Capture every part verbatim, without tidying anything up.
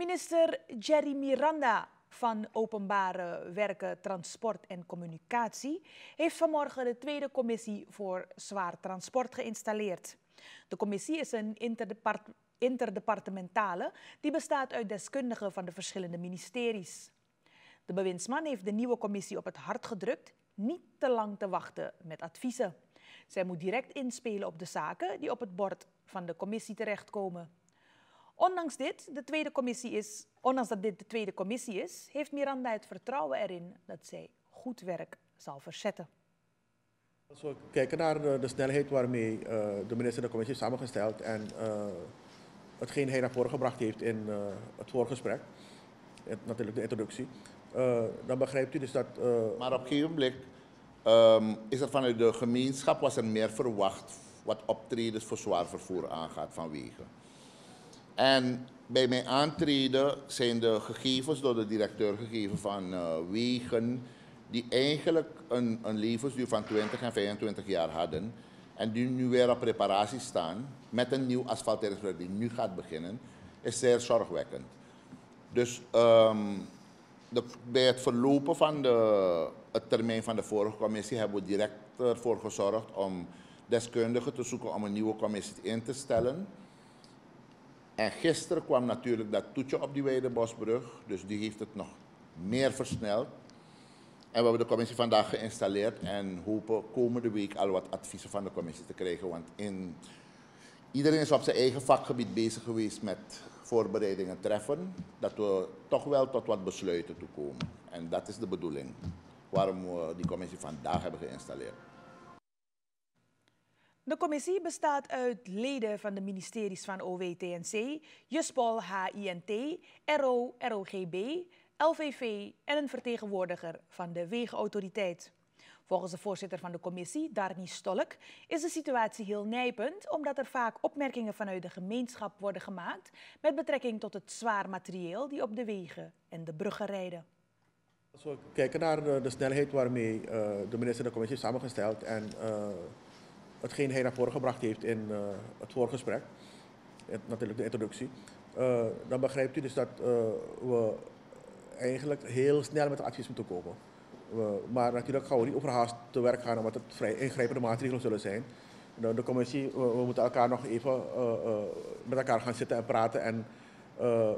Minister Jerry Miranda van Openbare Werken, Transport en Communicatie heeft vanmorgen de Tweede Commissie voor Zwaar Transport geïnstalleerd. De commissie is een interdepart interdepartementale die bestaat uit deskundigen van de verschillende ministeries. De bewindsman heeft de nieuwe commissie op het hart gedrukt niet te lang te wachten met adviezen. Zij moet direct inspelen op de zaken die op het bord van de commissie terechtkomen. Ondanks, dit, de tweede commissie is, ondanks dat dit de tweede commissie is, heeft Miranda het vertrouwen erin dat zij goed werk zal verzetten. Als we kijken naar de, de snelheid waarmee uh, de minister de commissie heeft samengesteld en uh, hetgeen hij naar voren gebracht heeft in uh, het voorgesprek, het, natuurlijk de introductie, uh, dan begrijpt u dus dat... Uh, maar op een gegeven blik um, is er vanuit de gemeenschap was er meer verwacht wat optredens voor zwaar vervoer aangaat van wegen. En bij mijn aantreden zijn de gegevens door de directeur gegeven van uh, wegen die eigenlijk een, een levensduur van twintig en vijfentwintig jaar hadden en die nu weer op reparatie staan met een nieuw asfalteringsproject die nu gaat beginnen, is zeer zorgwekkend. Dus um, de, bij het verlopen van de, het termijn van de vorige commissie hebben we direct ervoor gezorgd om deskundigen te zoeken om een nieuwe commissie in te stellen. En gisteren kwam natuurlijk dat toetje op die Weidebosbrug, dus die heeft het nog meer versneld. En we hebben de commissie vandaag geïnstalleerd en hopen komende week al wat adviezen van de commissie te krijgen. Want in, iedereen is op zijn eigen vakgebied bezig geweest met voorbereidingen treffen, dat we toch wel tot wat besluiten toekomen. En dat is de bedoeling waarom we die commissie vandaag hebben geïnstalleerd. De commissie bestaat uit leden van de ministeries van O W T N C, Juspol H I N T, R O, R O G B, L V V en een vertegenwoordiger van de Wegenautoriteit. Volgens de voorzitter van de commissie, Darny Stolk, is de situatie heel nijpend omdat er vaak opmerkingen vanuit de gemeenschap worden gemaakt met betrekking tot het zwaar materieel die op de wegen en de bruggen rijden. Als we kijken naar de, de snelheid waarmee uh, de minister de commissie heeft samengesteld en uh, hetgeen hij naar voren gebracht heeft in uh, het voorgesprek, het, natuurlijk de introductie, uh, dan begrijpt u dus dat uh, we eigenlijk heel snel met advies moeten komen. We, maar natuurlijk gaan we niet overhaast te werk gaan omdat het vrij ingrijpende maatregelen zullen zijn. De, de commissie, we, we moeten elkaar nog even uh, uh, met elkaar gaan zitten en praten. En uh,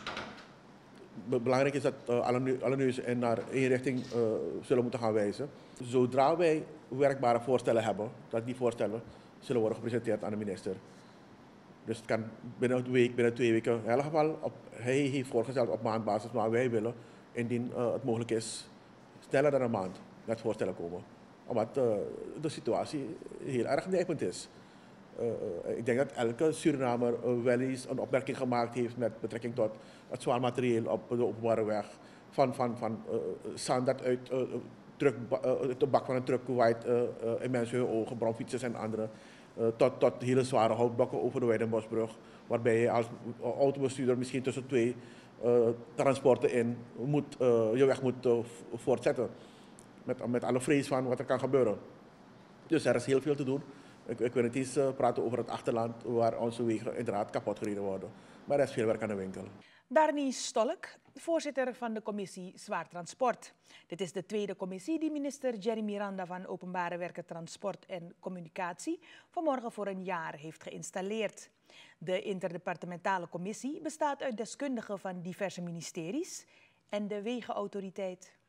belangrijk is dat uh, alle, alle neus in naar één richting uh, zullen moeten gaan wijzen. Zodra wij werkbare voorstellen hebben, dat die voorstellen zullen worden gepresenteerd aan de minister. Dus het kan binnen een week, binnen twee weken, in elk geval, op, hij heeft voorgesteld op maandbasis, maar wij willen, indien uh, het mogelijk is, sneller dan een maand met voorstellen komen. Omdat uh, de situatie heel erg nijpend is. Uh, uh, ik denk dat elke Surinamer uh, wel eens een opmerking gemaakt heeft met betrekking tot het zwaar materieel op de openbare weg. Van, van, van uh, zand dat uit uh, truck, uh, de bak van een truck waait uh, uh, in mensen hun ogen, bromfietsers en andere. Uh, tot, tot hele zware houtblokken over de Weidebosbrug, waarbij je als autobestuurder misschien tussen twee uh, transporten in moet, uh, je weg moet uh, voortzetten. Met, met alle vrees van wat er kan gebeuren. Dus er is heel veel te doen. Ik, ik wil niet eens uh, praten over het achterland waar onze wegen inderdaad kapot gereden worden. Maar er is veel werk aan de winkel. Darny Stolk, voorzitter van de commissie Zwaar Transport. Dit is de tweede commissie die minister Jerry Miranda van Openbare Werken, Transport en Communicatie vanmorgen voor een jaar heeft geïnstalleerd. De interdepartementale commissie bestaat uit deskundigen van diverse ministeries en de Wegenautoriteit.